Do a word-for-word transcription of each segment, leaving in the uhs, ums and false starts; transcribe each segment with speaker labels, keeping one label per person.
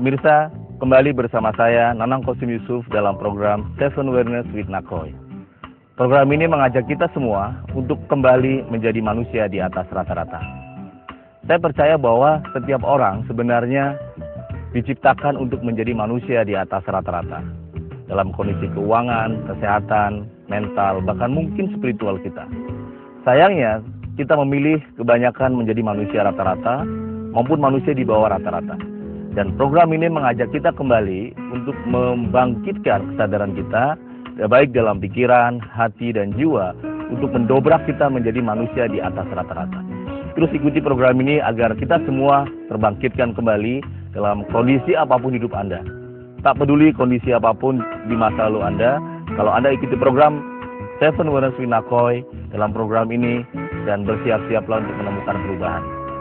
Speaker 1: Pemirsa, kembali bersama saya Nanang Kosim Yusuf dalam program Seven Awareness with Nakoy. Program ini mengajak kita semua untuk kembali menjadi manusia di atas rata-rata. Saya percaya bahwa setiap orang sebenarnya diciptakan untuk menjadi manusia di atas rata-rata. Dalam kondisi keuangan, kesehatan, mental, bahkan mungkin spiritual kita. Sayangnya, kita memilih kebanyakan menjadi manusia rata-rata maupun manusia di bawah rata-rata. Dan program ini mengajak kita kembali untuk membangkitkan kesadaran kita, baik dalam pikiran, hati, dan jiwa, untuk mendobrak kita menjadi manusia di atas rata-rata. Terus ikuti program ini agar kita semua terbangkitkan kembali dalam kondisi apapun hidup Anda. Tak peduli kondisi apapun di masa lalu Anda, kalau Anda ikuti program Seven Awareness with Nakoy dalam program ini, dan bersiap-siaplah untuk menemukan perubahan.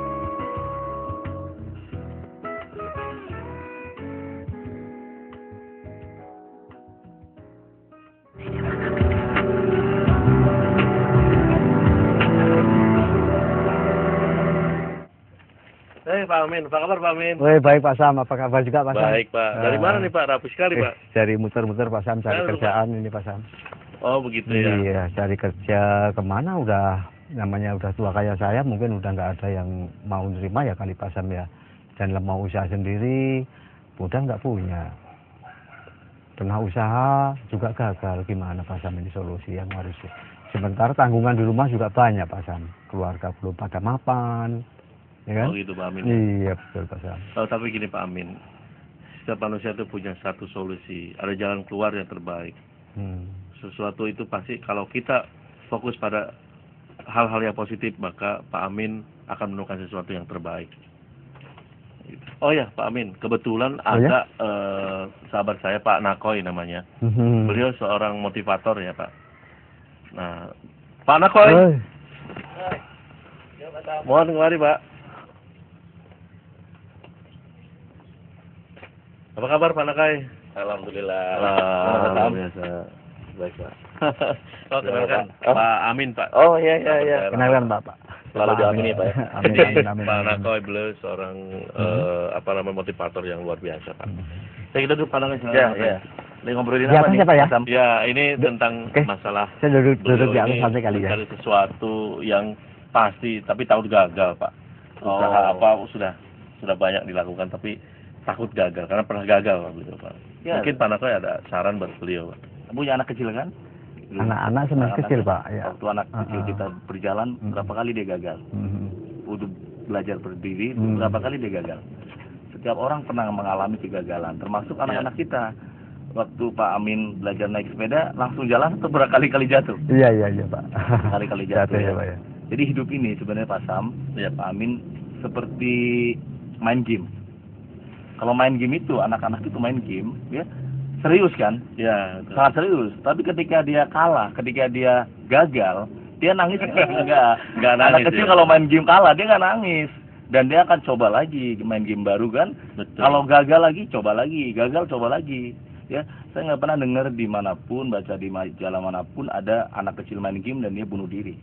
Speaker 2: Hei Pak Amin, apa kabar Pak Amin?
Speaker 3: Woi, baik Pak Sam, apa kabar juga Pak Sam?
Speaker 2: Baik Pak, dari
Speaker 3: Uh,
Speaker 2: mana nih Pak? Rapi sekali
Speaker 3: eh,
Speaker 2: Pak.
Speaker 3: Dari muter-muter Pak Sam, cari
Speaker 2: Halo,
Speaker 3: kerjaan ini Pak Sam.
Speaker 2: Oh begitu ya.
Speaker 3: Iya, cari kerja kemana udah, namanya udah tua kayak saya, mungkin udah nggak ada yang mau nerima ya kali Pak Sam ya. Dan mau usaha sendiri, udah nggak punya. Tengah usaha juga gagal, gimana Pak Sam ini solusi yang harus. Sementara tanggungan di rumah juga banyak Pak Sam, keluarga belum pada mapan. Ya kan?
Speaker 2: Oh gitu Pak Amin.
Speaker 3: Iya betul Pak Sam.
Speaker 2: Oh, tapi gini Pak Amin, setiap manusia itu punya satu solusi, ada jalan keluar yang terbaik.
Speaker 3: Hmm.
Speaker 2: Sesuatu itu pasti kalau kita fokus pada hal-hal yang positif, maka Pak Amin akan menemukan sesuatu yang terbaik. Oh ya Pak Amin, kebetulan
Speaker 3: Oh,
Speaker 2: ada eh, sahabat saya Pak Nakoy namanya.
Speaker 3: Hmm.
Speaker 2: Beliau seorang motivator ya Pak. Nah, Pak Nakoy,
Speaker 3: Oi.
Speaker 2: mohon kemari Pak. Apa kabar Pak Nakai?
Speaker 1: Alhamdulillah.
Speaker 2: Alhamdulillah biasa. Baik Pak. Oh kenalkan
Speaker 1: Oh.
Speaker 2: Pak Amin Pak.
Speaker 1: Oh iya iya iya.
Speaker 3: Kenalkan Pak Pak.
Speaker 1: Selalu
Speaker 3: Pak
Speaker 1: diamini Pak ya.
Speaker 3: Amin amin amin.
Speaker 2: Pak
Speaker 3: amin.
Speaker 2: Nakai beliau seorang eh, apa namanya motivator yang luar biasa Pak.
Speaker 3: Hmm.
Speaker 2: Saya kita duduk Pak Nakai.
Speaker 1: Ya ya. Lagi ngobrolin
Speaker 3: Di
Speaker 1: apa nih?
Speaker 3: atasnya, Pak, ya?
Speaker 1: Sam?
Speaker 2: Ya ini tentang
Speaker 3: Oke.
Speaker 2: masalah
Speaker 3: Saya duduk duduk di
Speaker 2: beliau
Speaker 3: atas
Speaker 2: ini
Speaker 3: sampai kali ya.
Speaker 2: mencari sesuatu yang pasti tapi takut gagal Pak. Usaha
Speaker 1: Oh.
Speaker 2: apa sudah sudah banyak dilakukan tapi takut gagal karena pernah gagal Pak beliau Pak.
Speaker 1: Ya.
Speaker 2: Mungkin Pak Nakai ada saran buat beliau Pak.
Speaker 1: Punya anak kecil kan?
Speaker 3: Anak-anak sebenarnya
Speaker 1: Anak-anak
Speaker 3: kecil Pak ya.
Speaker 1: Waktu anak kecil
Speaker 3: Uh-uh.
Speaker 1: kita berjalan,
Speaker 3: Hmm.
Speaker 1: berapa kali dia gagal?
Speaker 3: Hmm.
Speaker 1: Untuk belajar berdiri,
Speaker 3: Hmm.
Speaker 1: berapa kali dia gagal? Setiap orang pernah mengalami kegagalan, termasuk anak-anak kita. Waktu Pak Amin belajar naik sepeda, langsung jalan atau berkali-kali jatuh?
Speaker 3: Iya iya iya Pak.
Speaker 1: Kali-kali jatuh,
Speaker 3: Jatuh ya
Speaker 1: ya.
Speaker 3: Pak ya.
Speaker 1: Jadi hidup ini sebenarnya Pak Sam, ya Pak Amin, seperti main game. Kalau main game itu, anak-anak itu main game, ya serius kan?
Speaker 2: Ya, betul.
Speaker 1: Sangat serius. Tapi ketika dia kalah, ketika dia gagal, dia nangis enggak?
Speaker 2: Nggak
Speaker 1: Anak
Speaker 2: nangis,
Speaker 1: kecil
Speaker 2: ya.
Speaker 1: kalau main game kalah, dia nggak nangis. Dan dia akan coba lagi main game baru kan?
Speaker 2: Betul.
Speaker 1: Kalau gagal lagi, coba lagi. Gagal, coba lagi. Ya, saya nggak pernah dengar dimanapun, baca di majalah manapun ada anak kecil main game dan dia bunuh diri.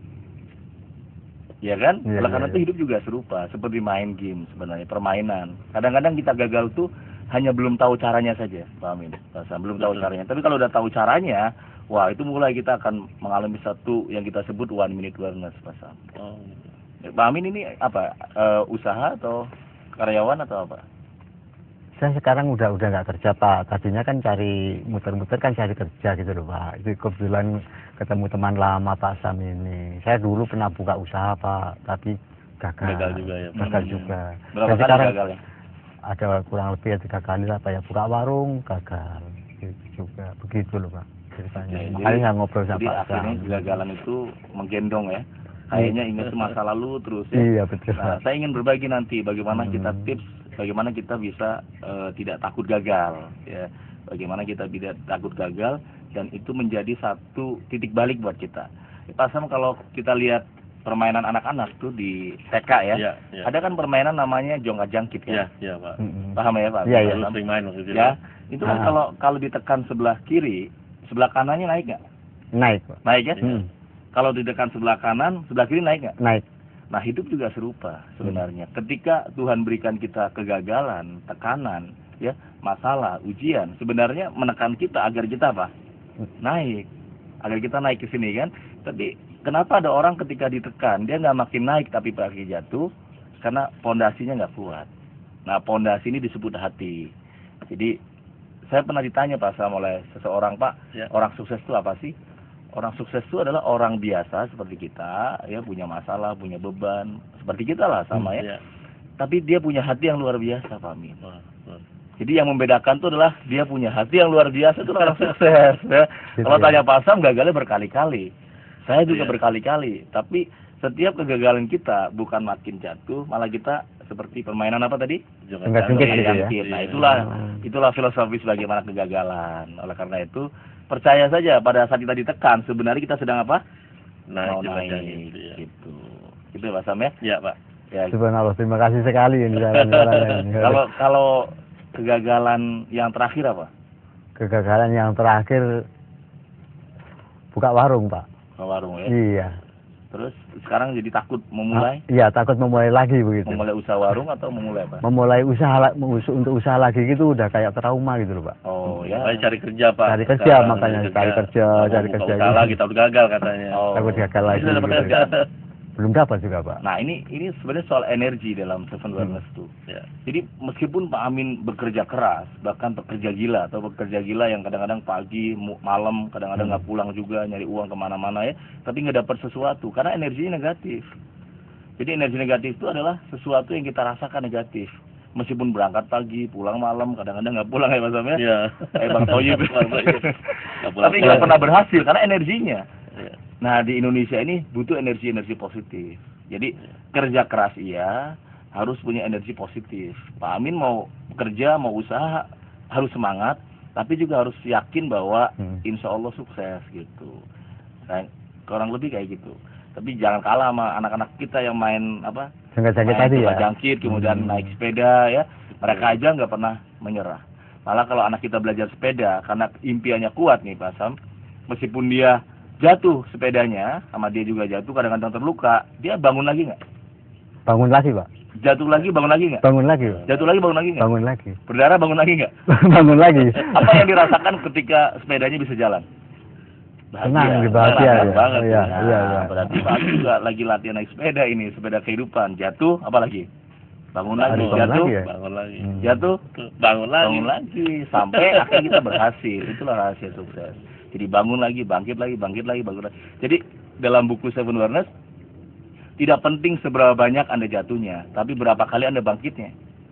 Speaker 1: Ya kan?
Speaker 3: Iya,
Speaker 1: Oleh
Speaker 3: iya,
Speaker 1: karena
Speaker 3: iya.
Speaker 1: itu hidup juga serupa, seperti main game sebenarnya, permainan. Kadang-kadang kita gagal tuh hanya belum tahu caranya saja, Pak Amin. Pak Sam, belum tahu
Speaker 2: Betul.
Speaker 1: caranya. Tapi kalau udah tahu caranya, wah itu mulai kita akan mengalami satu yang kita sebut one minute awareness, Pak Sam.
Speaker 2: Oh.
Speaker 1: Pak Amin ini apa? Eh, usaha atau karyawan atau apa?
Speaker 3: Saya sekarang udah udah nggak kerja Pak. Tadinya kan cari muter-muter kan cari kerja gitu loh Pak. Itu kebetulan ketemu teman lama Pak Sam ini. Saya dulu pernah buka usaha Pak, tapi gagal.
Speaker 2: Gagal juga ya, Pak.
Speaker 3: Gagal
Speaker 1: Hmm.
Speaker 3: juga.
Speaker 1: Berapa
Speaker 3: Dan
Speaker 1: kali
Speaker 3: sekarang
Speaker 1: gagal ya?
Speaker 3: ada kurang lebih ya tiga kali lah Pak ya, buka warung gagal. Gitu juga. Begitu loh Pak ceritanya.
Speaker 1: Ya,
Speaker 3: Makanya saya ngobrol
Speaker 1: Jadi
Speaker 3: sama Pak
Speaker 1: akhirnya
Speaker 3: Sam.
Speaker 1: kegagalan itu menggendong ya. Kayaknya ingat itu masa lalu terus ya.
Speaker 3: Iya betul
Speaker 1: Nah,
Speaker 3: Pak.
Speaker 1: saya ingin berbagi nanti bagaimana
Speaker 3: Hmm.
Speaker 1: kita tips, bagaimana kita bisa eh, tidak takut gagal, ya. Bagaimana kita tidak takut gagal dan itu menjadi satu titik balik buat kita. Pak Sam, kalau kita lihat permainan anak-anak tuh di T K ya,
Speaker 2: Iya, iya.
Speaker 1: ada kan permainan namanya jongkat jangkit
Speaker 2: Iya,
Speaker 1: kan?
Speaker 2: iya Pak.
Speaker 3: Mm-mm.
Speaker 1: Paham ya Pak?
Speaker 3: Iya, iya.
Speaker 2: Lalu sering main waktu itu.
Speaker 1: Ya, itu kan
Speaker 3: Ah.
Speaker 1: kalau kalau ditekan sebelah kiri, sebelah kanannya naik nggak?
Speaker 3: Naik Pak.
Speaker 1: Naik ya?
Speaker 3: Hmm.
Speaker 1: Kalau ditekan sebelah kanan, sebelah kiri naik nggak?
Speaker 3: Naik.
Speaker 1: Nah, hidup juga serupa sebenarnya. Ketika Tuhan berikan kita kegagalan, tekanan, ya, masalah, ujian, sebenarnya menekan kita agar kita apa? Naik. Agar kita naik ke sini kan. Tapi kenapa ada orang ketika ditekan, dia nggak makin naik tapi pasti jatuh? Karena pondasinya nggak kuat. Nah, pondasi ini disebut hati. Jadi, saya pernah ditanya Pak sama oleh seseorang, Pak,
Speaker 2: Ya.
Speaker 1: orang sukses itu apa sih? Orang sukses itu adalah orang biasa seperti kita, ya, punya masalah, punya beban, seperti kita lah sama ya.
Speaker 2: Ya.
Speaker 1: Tapi dia punya hati yang luar biasa, Pak Amin.
Speaker 2: Wah, wah.
Speaker 1: Jadi yang membedakan itu adalah dia punya hati yang luar biasa, itu orang sukses. Ya.
Speaker 3: Gitu
Speaker 1: Kalau
Speaker 3: ya.
Speaker 1: tanya Pak Sam, gagalnya berkali-kali. Saya juga
Speaker 2: Iya.
Speaker 1: berkali-kali. Tapi setiap kegagalan kita bukan makin jatuh, malah kita seperti permainan apa tadi?
Speaker 2: Jangan
Speaker 3: Enggak jungkit
Speaker 2: jangan.
Speaker 3: gitu ya.
Speaker 1: Jangkit. Nah
Speaker 2: Iya.
Speaker 1: itulah
Speaker 3: Hmm.
Speaker 1: itulah filosofis bagaimana kegagalan. Oleh karena itu percaya saja pada saat kita ditekan sebenarnya kita sedang apa?
Speaker 2: Naik
Speaker 1: Mau
Speaker 2: jembatan
Speaker 1: naik.
Speaker 2: gitu ya.
Speaker 1: Gitu. Gitu Pak Sam ya.
Speaker 2: Ya, Pak.
Speaker 1: Ya.
Speaker 3: Subhanallah, terima kasih sekali ini jalan-jalan ini.
Speaker 1: Kalau kalau kegagalan yang terakhir apa?
Speaker 3: Kegagalan yang terakhir buka warung, Pak.
Speaker 1: Ke warung ya.
Speaker 3: Iya.
Speaker 1: Terus sekarang jadi takut memulai
Speaker 3: Ah, iya, takut memulai lagi begitu.
Speaker 1: memulai usaha warung atau memulai apa?
Speaker 3: Memulai usaha la- us- untuk usaha lagi gitu udah kayak trauma gitu loh, Pak.
Speaker 1: Oh ya.
Speaker 2: Makanya cari kerja, Pak.
Speaker 3: Cari kerja,
Speaker 2: Sekarang
Speaker 3: makanya cari kerja,
Speaker 2: Nggak mau
Speaker 3: cari
Speaker 2: buka
Speaker 3: kerja
Speaker 2: usaha
Speaker 3: gitu.
Speaker 2: lagi, takut gagal katanya.
Speaker 1: Oh.
Speaker 3: Takut gagal lagi.
Speaker 2: Bisa dapat
Speaker 3: gitu.
Speaker 2: kerja.
Speaker 3: Belum dapat juga, Pak.
Speaker 1: Nah ini ini sebenarnya soal energi dalam Seven Wellness tuh.
Speaker 2: Ya.
Speaker 1: Jadi meskipun Pak Amin bekerja keras, bahkan bekerja gila atau bekerja gila yang kadang-kadang pagi, mu- malam, kadang-kadang nggak pulang juga nyari uang kemana-mana ya, tapi nggak dapat sesuatu karena energinya negatif. Jadi energi negatif itu adalah sesuatu yang kita rasakan negatif. Meskipun berangkat pagi, pulang malam, kadang-kadang nggak pulang ya Mas Am ya.
Speaker 2: Iya.
Speaker 1: Kayak Bang Toyib.
Speaker 2: Bang Toyib. Nggak pulang.
Speaker 1: Tapi nggak pernah berhasil karena energinya.
Speaker 2: Iya.
Speaker 1: Nah di Indonesia ini butuh energi-energi positif. Jadi kerja keras iya, harus punya energi positif. Pak Amin mau kerja, mau usaha, harus semangat, tapi juga harus yakin bahwa
Speaker 3: Hmm.
Speaker 1: insya Allah sukses gitu. Nah, kurang lebih kayak gitu. Tapi jangan kalah sama anak-anak kita yang main apa?
Speaker 3: Jangkit-jangkit
Speaker 1: main
Speaker 3: tadi
Speaker 1: coba
Speaker 3: ya.
Speaker 1: jangkit, kemudian
Speaker 3: Hmm.
Speaker 1: naik sepeda ya. Mereka aja nggak pernah menyerah. Malah kalau anak kita belajar sepeda, karena impiannya kuat nih Pak Sam, meskipun dia jatuh sepedanya, sama dia juga jatuh, kadang-kadang terluka, dia bangun lagi nggak?
Speaker 3: Bangun lagi, Pak.
Speaker 1: Jatuh lagi, bangun lagi nggak?
Speaker 3: Bangun lagi, Pak.
Speaker 1: Jatuh lagi, bangun lagi nggak?
Speaker 3: Bangun lagi.
Speaker 1: Berdarah, bangun lagi nggak?
Speaker 3: Bangun lagi.
Speaker 1: Apa yang dirasakan ketika sepedanya bisa jalan?
Speaker 3: Senang, bahagia
Speaker 1: Senang
Speaker 3: ya.
Speaker 1: banget.
Speaker 3: Iya,
Speaker 1: Nah,
Speaker 3: iya, iya.
Speaker 1: Berarti Pak Agus juga lagi latihan naik sepeda ini, sepeda kehidupan. Jatuh, apa lagi? Bangun lagi,
Speaker 3: Bangun
Speaker 1: jatuh,
Speaker 3: lagi ya?
Speaker 2: Bangun lagi.
Speaker 3: Hmm.
Speaker 1: jatuh,
Speaker 2: Bangun lagi.
Speaker 1: bangun lagi, sampai akhirnya kita berhasil. Itulah rahasia sukses. Jadi bangun lagi, bangkit lagi, bangkit lagi, bangkit lagi. Jadi dalam buku Seven Wellness, tidak penting seberapa banyak Anda jatuhnya, tapi berapa kali Anda bangkitnya.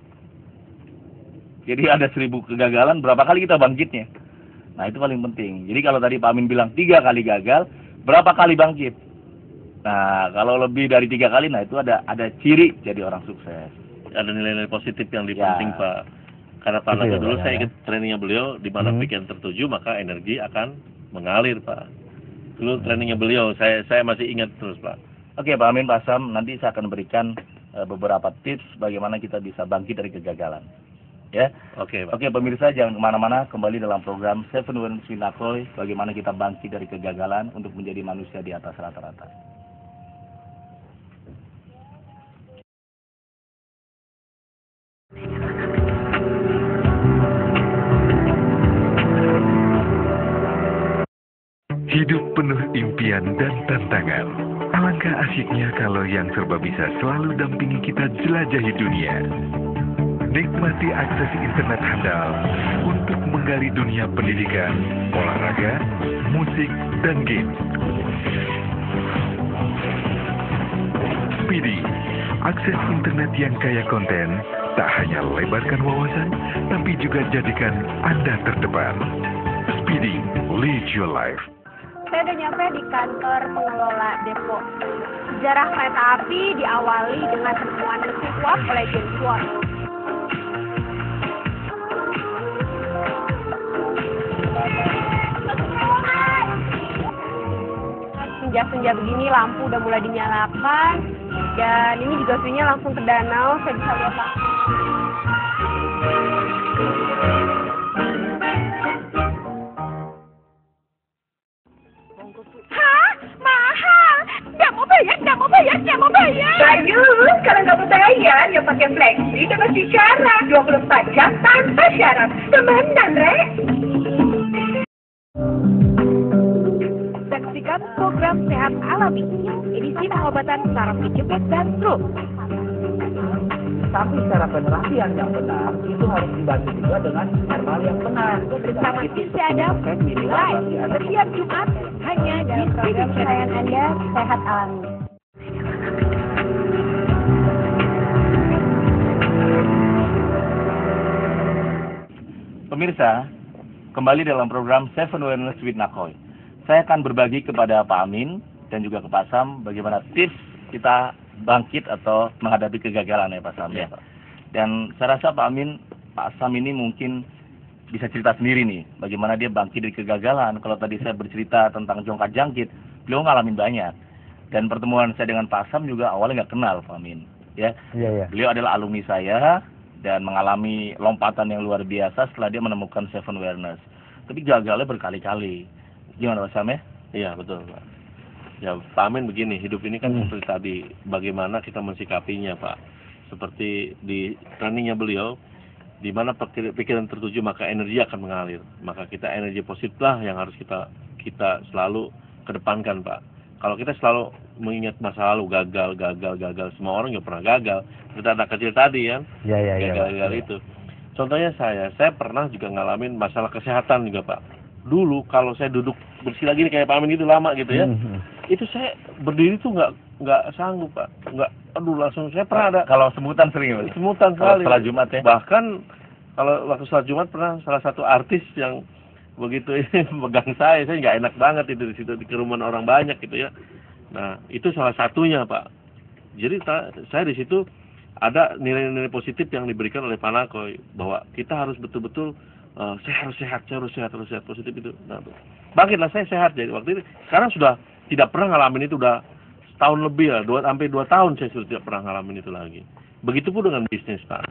Speaker 1: Jadi ada seribu kegagalan, berapa kali kita bangkitnya. Nah itu paling penting. Jadi kalau tadi Pak Amin bilang tiga kali gagal, berapa kali bangkit? Nah kalau lebih dari tiga kali, nah itu ada ada ciri jadi orang sukses.
Speaker 2: Ada nilai-nilai positif yang
Speaker 1: Ya.
Speaker 2: dipenting, Pak. Karena Pak
Speaker 3: Itu
Speaker 2: Naga
Speaker 3: ya,
Speaker 2: dulu
Speaker 3: Pak,
Speaker 2: saya
Speaker 3: ya.
Speaker 2: ikut trainingnya beliau, di mana
Speaker 3: Hmm.
Speaker 2: pikiran tertuju maka energi akan mengalir, Pak. Dulu trainingnya beliau, saya saya masih ingat terus, Pak.
Speaker 1: Oke Pak Amin, Pak Sam, nanti saya akan berikan eh, beberapa tips bagaimana kita bisa bangkit dari kegagalan. Ya,
Speaker 2: Oke, Pak.
Speaker 1: oke pemirsa jangan kemana-mana, kembali dalam program Seven Wellness with Nakoy, bagaimana kita bangkit dari kegagalan untuk menjadi manusia di atas rata-rata.
Speaker 4: Hidup penuh impian dan tantangan. Alangkah asyiknya kalau yang serba bisa selalu dampingi kita jelajahi dunia. Nikmati akses internet handal untuk menggali dunia pendidikan, olahraga, musik, dan game. Speedy, akses internet yang kaya konten, tak hanya lebarkan wawasan, tapi juga jadikan Anda terdepan. Speedy, lead your life.
Speaker 5: Saya udah nyampe di kantor pengelola depo. Sejarah kereta api diawali dengan penemuan mesin uap oleh James Watt. Senja-senja begini lampu udah mulai dinyalakan dan ini juga view-nya langsung ke danau. Saya bisa lihat langsung. Hah? Mahal? Nggak mau bayar, nggak mau bayar, nggak mau bayar.
Speaker 6: Bayu, kalau nggak mau bayar, ya pakai flexi dengan bicara dua puluh empat jam tanpa syarat. Temenan, Rek.
Speaker 5: Saksikan program Sehat Alami, edisi pengobatan saraf kejepit dan stroke.
Speaker 7: Tapi cara penerapian yang benar itu harus dibantu juga dengan herbal yang benar.
Speaker 5: Bersama Visi Adam, live setiap Jumat hanya di
Speaker 8: program kesayangan Anda, Sehat Alami.
Speaker 1: Pemirsa, kembali dalam program Seven Wellness with Nakoy. Saya akan berbagi kepada Pak Amin dan juga ke Pak Sam bagaimana tips kita bangkit atau menghadapi kegagalan ya Pak Sam ya. Dan saya rasa Pak Amin, Pak Sam ini mungkin bisa cerita sendiri nih bagaimana dia bangkit dari kegagalan. Kalau tadi saya bercerita tentang jongkat jangkit, beliau ngalamin banyak. Dan pertemuan saya dengan Pak Sam juga awalnya nggak kenal Pak Amin ya.
Speaker 3: Iya, iya.
Speaker 1: Beliau adalah alumni saya dan mengalami lompatan yang luar biasa setelah dia menemukan Seven Wellness. Tapi gagalnya berkali-kali. Gimana Pak Sam ya?
Speaker 2: Iya, betul, Pak. Ya, Pak Amin begini, hidup ini kan seperti tadi, bagaimana kita mensikapinya, Pak. Seperti di trainingnya beliau, di mana pikiran tertuju maka energi akan mengalir. Maka kita energi positif lah yang harus kita kita selalu kedepankan, Pak. Kalau kita selalu mengingat masa lalu, gagal, gagal, gagal, semua orang juga pernah gagal. Kita anak kecil tadi kan,
Speaker 3: Iya, iya, iya.
Speaker 2: gagal-gagal itu. Contohnya saya, saya pernah juga ngalamin masalah kesehatan juga, Pak. Dulu kalau saya duduk bersila gini kayak Pak Amin gitu lama gitu ya,
Speaker 3: Hmm.
Speaker 2: itu saya berdiri tuh nggak nggak sanggup Pak, nggak, aduh langsung saya pernah ada
Speaker 1: Kalau semutan sering ya Pak?
Speaker 2: semutan
Speaker 1: Kalau
Speaker 2: sekali.
Speaker 1: setelah Jumat ya?
Speaker 2: Bahkan kalau waktu sholat Jumat pernah salah satu artis yang begitu ini megang saya, saya nggak enak banget itu di situ di kerumunan orang banyak gitu ya. Nah itu salah satunya Pak. Jadi ta- saya di situ ada nilai-nilai positif yang diberikan oleh Pak Nakoy bahwa kita harus betul-betul Uh, saya harus sehat, saya harus sehat, harus sehat, positif itu. Nah, bangkitlah saya sehat jadi waktu itu. Sekarang sudah tidak pernah ngalamin itu, udah setahun lebih lah, dua sampai dua tahun saya sudah tidak pernah ngalamin itu lagi. Begitupun dengan bisnis Pak.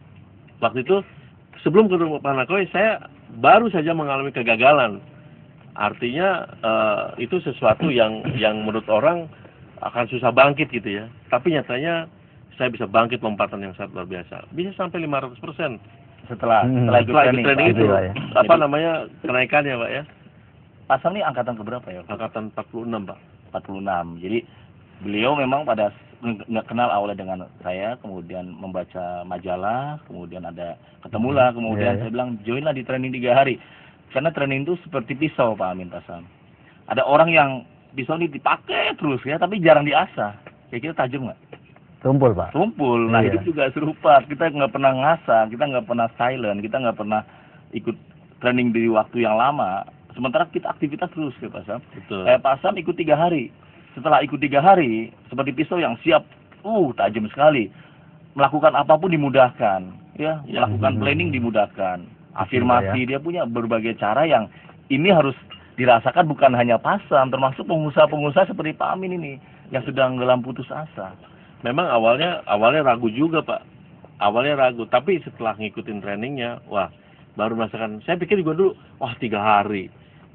Speaker 2: Waktu itu sebelum ketemu Pak Nakoy saya baru saja mengalami kegagalan. Artinya uh, itu sesuatu yang yang menurut orang akan susah bangkit gitu ya. Tapi nyatanya saya bisa bangkit lompatan yang sangat luar biasa. Bisa sampai lima ratus persen.
Speaker 1: Setelah
Speaker 3: Hmm.
Speaker 1: setelah ikut
Speaker 2: Setelah ikut
Speaker 1: training,
Speaker 2: training
Speaker 1: Pak.
Speaker 2: itu,
Speaker 3: Gitu lah ya.
Speaker 2: apa
Speaker 1: Jadi-
Speaker 2: namanya kenaikannya Pak ya?
Speaker 1: Pak Sam ini angkatan keberapa ya?
Speaker 2: Angkatan empat puluh enam Pak.
Speaker 1: empat puluh enam. Jadi beliau memang pada nggak kenal awalnya dengan saya, kemudian membaca majalah, kemudian ada ketemulah, kemudian
Speaker 3: Iya, iya.
Speaker 1: saya bilang joinlah di training tiga hari. Karena training itu seperti pisau Pak Amin Pak Sam. Ada orang yang pisau ini dipakai terus ya, tapi jarang diasah. Kira-kira tajam nggak?
Speaker 3: Tumpul, Pak.
Speaker 1: Tumpul. Nah
Speaker 3: Iya.
Speaker 1: hidup juga serupa. Kita nggak pernah ngasah, kita nggak pernah silent, kita nggak pernah ikut training di waktu yang lama. Sementara kita aktivitas terus ya Pak Sam.
Speaker 2: Betul.
Speaker 1: Eh, Pak Sam ikut tiga hari. Setelah ikut tiga hari, seperti pisau yang siap, uh tajam sekali. Melakukan apapun dimudahkan, ya.
Speaker 2: Ya.
Speaker 1: Melakukan
Speaker 3: Hmm.
Speaker 1: planning dimudahkan.
Speaker 3: Ya.
Speaker 1: Afirmasi dia punya berbagai cara yang ini harus dirasakan bukan hanya Pak Sam, termasuk pengusaha-pengusaha seperti Pak Amin ini yang sedang dalam putus asa.
Speaker 2: Memang awalnya awalnya ragu juga Pak. Awalnya ragu, tapi setelah ngikutin trainingnya, wah baru merasakan. Saya pikir juga dulu, wah tiga hari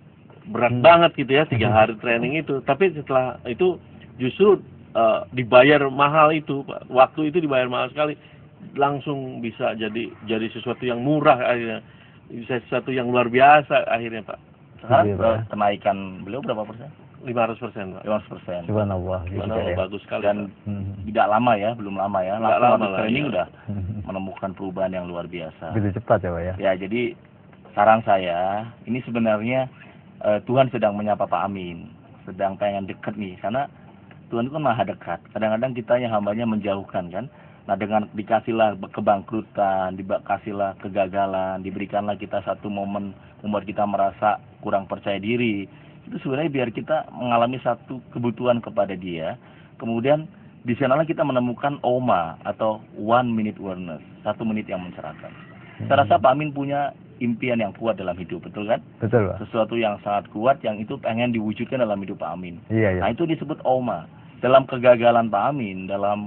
Speaker 2: berat
Speaker 3: Hmm.
Speaker 2: banget gitu ya tiga hari training itu. Tapi setelah itu justru eh, dibayar mahal itu Pak. Waktu itu dibayar mahal sekali. Langsung bisa jadi jadi sesuatu yang murah akhirnya. Bisa sesuatu yang luar biasa akhirnya Pak.
Speaker 1: Sekarang
Speaker 3: Iya,
Speaker 1: eh,
Speaker 3: Pak.
Speaker 1: kenaikan beliau berapa persen?
Speaker 2: lima ratus persen Pak.
Speaker 1: lima ratus persen.
Speaker 3: Subhanallah. gitu
Speaker 2: Mana
Speaker 3: ya.
Speaker 2: bagus sekali
Speaker 1: Dan
Speaker 2: Pak.
Speaker 3: Hmm.
Speaker 1: tidak lama ya, belum lama ya.
Speaker 2: Nggak
Speaker 1: Langsung
Speaker 2: lama
Speaker 1: habis
Speaker 2: lah,
Speaker 1: training
Speaker 2: iya.
Speaker 1: udah
Speaker 3: Hmm.
Speaker 1: menemukan perubahan yang luar biasa.
Speaker 3: Begitu cepat ya, Pak ya.
Speaker 1: Ya, jadi saran saya, ini sebenarnya eh, Tuhan sedang menyapa Pak Amin, sedang pengen deket nih, karena Tuhan itu kan maha dekat. Kadang-kadang kita yang hambanya menjauhkan kan. Nah, dengan dikasihlah kebangkrutan, dikasihlah kegagalan, diberikanlah kita satu momen membuat kita merasa kurang percaya diri. Itu sebenarnya biar kita mengalami satu kebutuhan kepada dia. Kemudian di sanalah kita menemukan O M A atau one minute awareness, satu menit yang mencerahkan. Saya rasa Pak Amin punya impian yang kuat dalam hidup, betul kan?
Speaker 3: Betul, Pak.
Speaker 1: Sesuatu yang sangat kuat yang itu pengen diwujudkan dalam hidup Pak Amin.
Speaker 3: Iya, iya.
Speaker 1: Nah, itu disebut O M A. Dalam kegagalan Pak Amin, dalam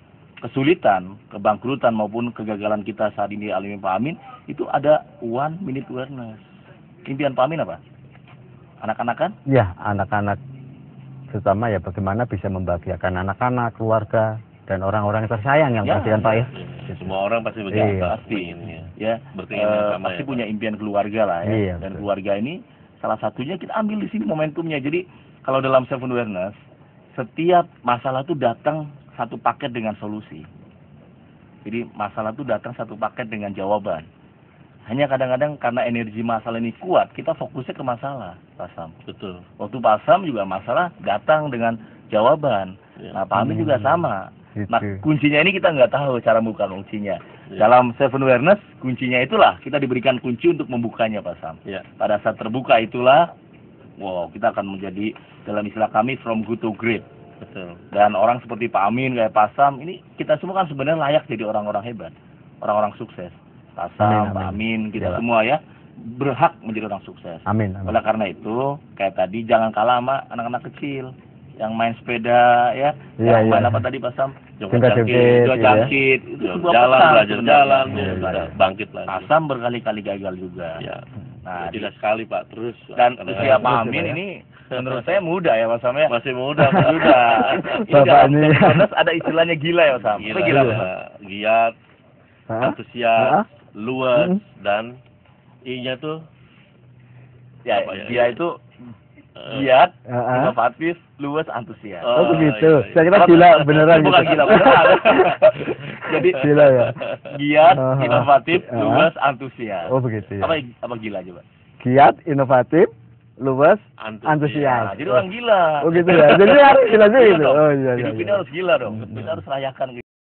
Speaker 1: kesulitan, kebangkrutan maupun kegagalan kita saat ini alami Pak Amin, itu ada one minute awareness. Impian Pak Amin apa? Anak-anak kan?
Speaker 3: Ya, anak-anak terutama ya bagaimana bisa membahagiakan anak-anak, keluarga, dan orang-orang tersayang yang
Speaker 1: Ya,
Speaker 3: kasihan Pak ya.
Speaker 2: Ya, semua orang pasti begitu.
Speaker 3: Iya.
Speaker 1: Pasti.
Speaker 2: Ya.
Speaker 1: Ya,
Speaker 2: Berkeinginan
Speaker 1: eh,
Speaker 2: sama
Speaker 1: pasti
Speaker 2: ya,
Speaker 1: punya
Speaker 2: Pak.
Speaker 1: impian keluarga lah ya.
Speaker 3: Iya,
Speaker 1: Dan
Speaker 3: betul.
Speaker 1: keluarga ini salah satunya kita ambil di sini momentumnya. Jadi kalau dalam self awareness, setiap masalah itu datang satu paket dengan solusi. Jadi masalah itu datang satu paket dengan jawaban. Hanya kadang-kadang karena energi masalah ini kuat, kita fokusnya ke masalah, Pak Sam.
Speaker 2: Betul.
Speaker 1: Waktu Pak Sam juga masalah datang dengan jawaban.
Speaker 2: Ya.
Speaker 1: Nah, Pak Amin juga sama.
Speaker 3: Gitu.
Speaker 1: Nah, kuncinya ini kita nggak tahu cara membuka kuncinya.
Speaker 2: Ya.
Speaker 1: Dalam self awareness, kuncinya itulah kita diberikan kunci untuk membukanya, Pak Sam.
Speaker 2: Ya.
Speaker 1: Pada saat terbuka itulah, wow, kita akan menjadi dalam istilah kami from good to great.
Speaker 2: Betul.
Speaker 1: Dan orang seperti Pak Amin, kayak Pak Sam, ini kita semua kan sebenarnya layak jadi orang-orang hebat, orang-orang sukses. Pak Sam,
Speaker 3: Amin,
Speaker 1: Pak
Speaker 3: amin.
Speaker 1: Amin, kita
Speaker 3: Ya.
Speaker 1: semua ya berhak menjadi orang sukses.
Speaker 3: Amin, amin.
Speaker 1: Oleh karena itu, kayak tadi jangan kalah sama anak-anak kecil yang main sepeda ya,
Speaker 3: Iya,
Speaker 1: yang main
Speaker 3: iya.
Speaker 1: apa tadi Pak Sam?
Speaker 3: Jungkat-jungkit,
Speaker 1: Dua
Speaker 3: iya.
Speaker 1: jangkit, itu
Speaker 2: Ya,
Speaker 1: sebuah
Speaker 2: jalan,
Speaker 1: pesan
Speaker 2: belajar
Speaker 1: sebenarnya.
Speaker 2: jalan,
Speaker 1: Iya,
Speaker 2: ya,
Speaker 1: iya.
Speaker 2: bisa bangkit lagi.
Speaker 1: Pak Sam berkali-kali gagal juga.
Speaker 2: Ya.
Speaker 1: Nah,
Speaker 2: Tidak sekali Pak, terus.
Speaker 1: dan
Speaker 2: Kadang-kadang-
Speaker 1: usia Pak
Speaker 3: terus,
Speaker 1: Amin
Speaker 3: ya.
Speaker 1: ini menurut saya muda ya Pak Sam ya.
Speaker 2: masih muda, Pak.
Speaker 1: Muda. Ini
Speaker 3: Bapak
Speaker 1: dalam
Speaker 3: ini.
Speaker 1: self-awareness ada istilahnya gila ya Pak Sam.
Speaker 2: Gila,
Speaker 1: Apa gila Pak Sam?
Speaker 2: Pak. Giat,
Speaker 3: Hah?
Speaker 2: antusias,
Speaker 3: Hah?
Speaker 2: luas,
Speaker 3: Hmm.
Speaker 2: dan I-nya tuh
Speaker 1: Ya,
Speaker 2: Apa ya?
Speaker 1: dia itu
Speaker 2: eh,
Speaker 1: giat,
Speaker 3: Heeh.
Speaker 1: inovatif, luas, antusias.
Speaker 3: Oh, begitu.
Speaker 2: iya, iya.
Speaker 3: Saya kira gila beneran
Speaker 1: Bukan
Speaker 3: gitu.
Speaker 1: gila beneran. Jadi
Speaker 3: Gila ya.
Speaker 1: giat,
Speaker 3: Aha.
Speaker 1: inovatif,
Speaker 3: Aha.
Speaker 1: luas, antusias.
Speaker 3: Oh begitu ya.
Speaker 1: Apa apa gila coba?
Speaker 3: Giat, inovatif, luas,
Speaker 2: Antusias.
Speaker 3: antusias.
Speaker 1: Nah, jadi orang gila.
Speaker 3: Oh gitu ya. Jadi harus gila juga
Speaker 1: Iya
Speaker 3: gitu.
Speaker 1: dong.
Speaker 3: Oh iya iya.
Speaker 1: Hidup ini
Speaker 3: iya.
Speaker 1: harus gila dong. Kita harus rayakan